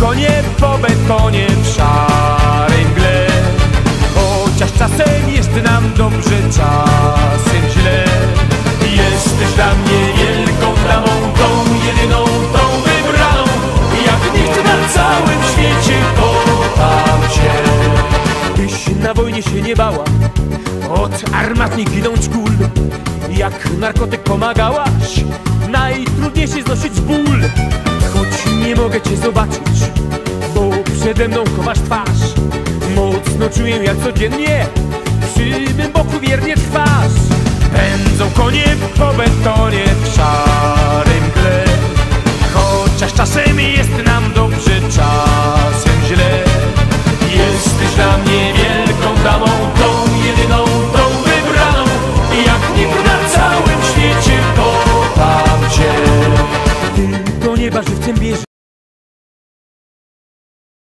konie po betonie w szarej mgle. Chociaż czasem jest nam dobrze, czasem źle. Jesteś dla mnie wielką damą, tą jedyną, tą wybraną. Jak nikt na całym świecie kocham cię. Byś na wojnie się nie bała od armatnik ginąć kul. Jak narkotyk pomagałaś najtrudniejszy znosić ból. Choć nie mogę cię zobaczyć, bo przede mną chowasz twarz, mocno czuję, jak codziennie przy mym boku wiernie trwasz. Pędzą konie po betonie w szarym mgle. Chociaż czasem jest nam dobrze,